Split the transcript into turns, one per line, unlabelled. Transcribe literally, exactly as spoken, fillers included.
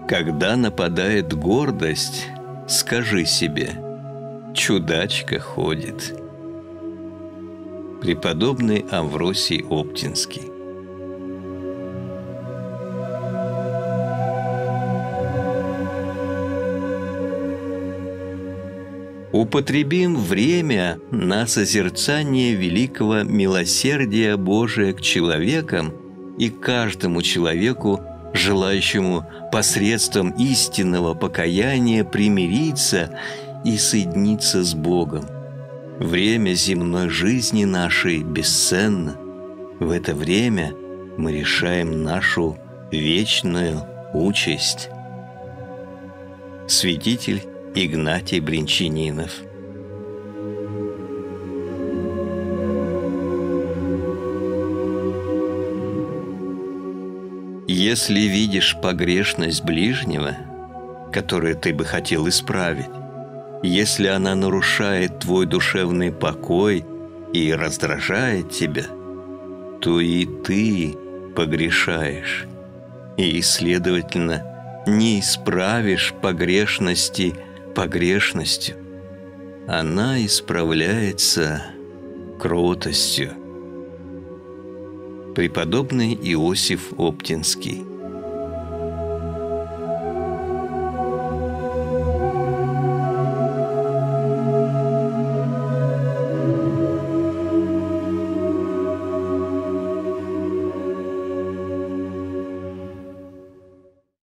Когда нападает гордость, скажи себе: чудачка ходит. Преподобный Амвросий Оптинский. Употребим время на созерцание великого милосердия Божия к человекам и каждому человеку, желающему посредством истинного покаяния примириться и соединиться с Богом. Время земной жизни нашей бесценно. В это время мы решаем нашу вечную участь. Святитель Игнатий Бринчанинов. Если видишь погрешность ближнего, которую ты бы хотел исправить, если она нарушает твой душевный покой и раздражает тебя, то и ты погрешаешь, и, следовательно, не исправишь погрешности погрешностью. Она исправляется кротостью. Преподобный Иосиф Оптинский.